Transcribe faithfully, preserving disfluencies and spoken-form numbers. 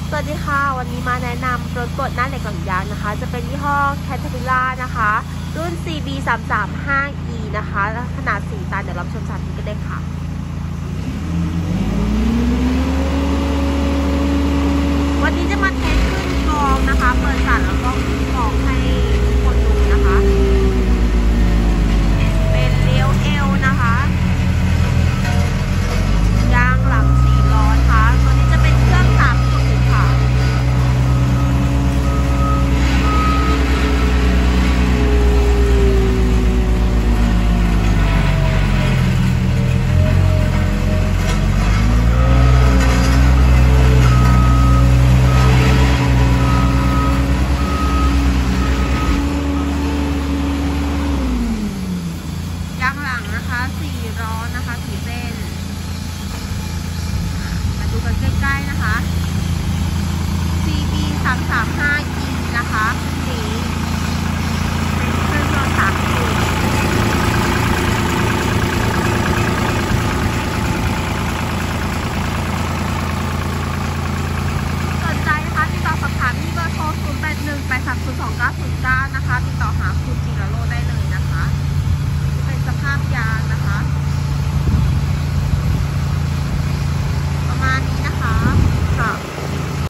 สวัสดีค่ะวันนี้มาแนะนำรถบดหน้าเหล็กหลังยางนะคะจะเป็นยี่ห้อ Caterpillar นะคะรุ่น ซี บี สามสามห้า อี นะคะขนาดสี่ตันเดี๋ยวเราชมสาธิตกันได้ค่ะวันนี้จะมาเทสขึ้นกองนะคะเปิดสารแล้วก็ขึ้นกองให้ทุกคนดูนะคะเป็นเลี้ยวเอวนะคะยางหลังสี่ล้อค่ะตัวนี้จะเป็นเครื่องสามสูบค่ะยางหลังนะคะสี่ล้อนะคะสี่เส้นมาดูกันใกล้ๆนะคะ ซี บี สามสามห้า อี นะคะสีเป็นเครื่องยนต์สามสูบสนใจนะคะติดต่อสอบถามที่เบอร์โทรศูนย์ แปด หนึ่ง แปด สาม ศูนย์ สอง เก้า ศูนย์ เก้านะคะติดต่อหาคุณจิ